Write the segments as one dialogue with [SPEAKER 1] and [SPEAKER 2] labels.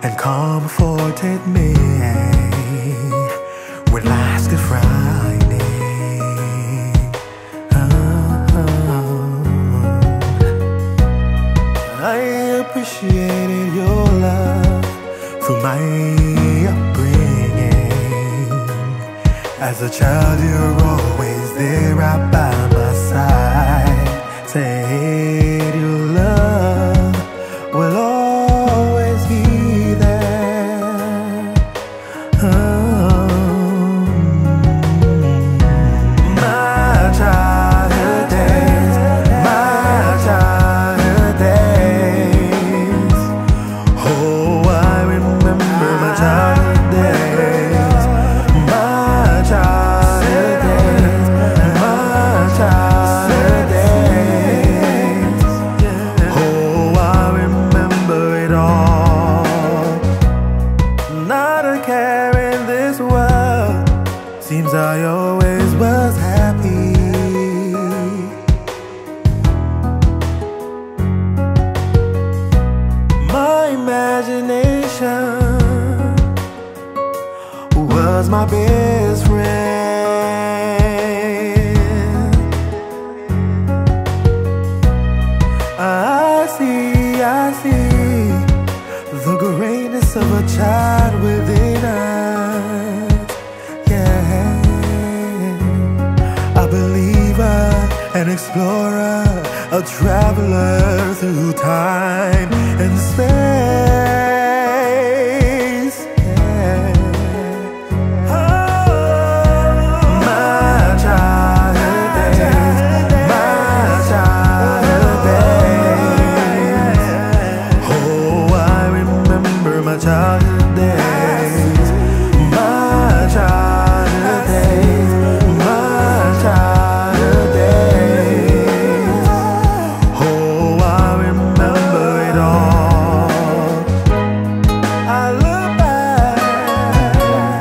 [SPEAKER 1] and comforted me with last Good Friday. I appreciated your love through my upbringing. As a child, you're always there right by my side. Said your love will always be there. My childhood days, my childhood days. Oh, I remember my childhood days, my childhood days, my childhood days. Oh, I remember it all. Not a care in this world. Seems I always was happy. My imagination was my best friend. I see the greatness of a child within us. Yeah, a believer, an explorer, a traveler through time and space. Yeah. My childhood days, my childhood days. Oh, I remember my childhood days, my childhood days, my childhood days. Oh, I remember it all. I look back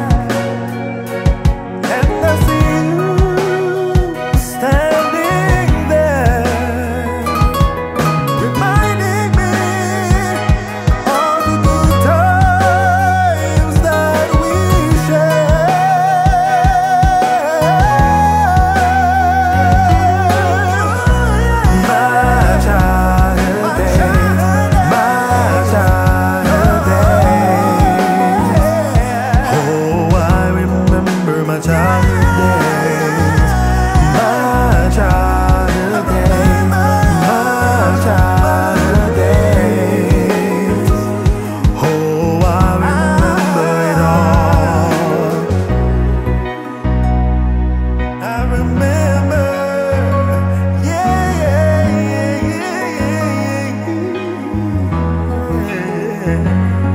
[SPEAKER 1] and I see you standing there, reminding me of the good times that we shared. My childhood days, my childhood days. Oh, I remember my childhood days, my childhood days, my childhood days. Oh, I remember it all. I remember, yeah, yeah, yeah, yeah, yeah, yeah.